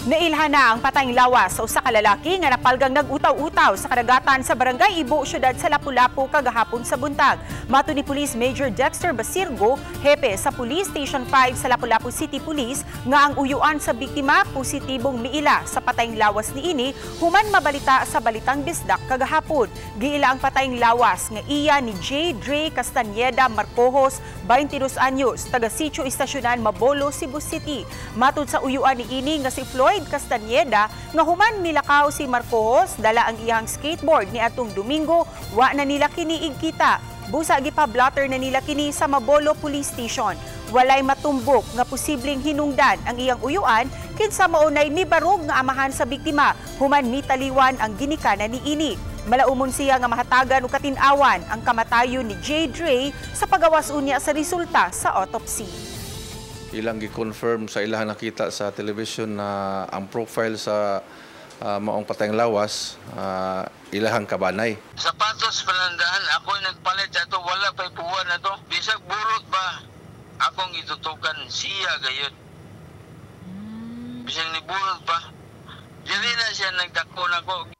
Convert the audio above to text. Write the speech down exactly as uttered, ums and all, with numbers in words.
Nailhan na ang patayng lawas sa usa ka lalaki nga napalgang nag-utaw-utaw sa kadagatan sa barangay Ibo, syudad sa Lapu-Lapu kagahapon sa buntag. Mato ni Police Major Dexter Basirgo, hepe sa Police Station five sa Lapu-Lapu City Police, nga ang uyuan sa biktima positibong miila sa patayng lawas niini human mabalita sa Balitang Bisdak kagahapon. Giila ang patayng lawas nga iya ni J. Dre Castañeda Marcojos, twenty-two anyos, taga Sitio Istasyonan, Mabolo, Cebu City. Matud sa uyuan niini nga si Floyd Castañeda nga human milakaw si Marcos dala ang iyang skateboard ni atong Domingo, wa na nila kini igkita. Busa gipa-blotter na nila kini sa Mabolo Police Station. Walay matumbok nga posibleng hinungdan ang iyang uyuan kinsa maunay mibarog nga amahan sa biktima human mitaliwan ang ginikanan niini. Malaumon siya nga mahatagan og katin-awan ang kamatayon ni J. Dre sa pagawas unya sa resulta sa autopsy. Ilang gi-confirm sa ilang nakita sa television na ang profile sa uh, maong patayng lawas, uh, ilahang kabanay. Sapatos palandaan, ako nagpalit ato, wala pa'y puwan na to. Bisag burot ba, akong itutukan siya gayud. Bisag ni burot ba, dili na siya nagdako na ko.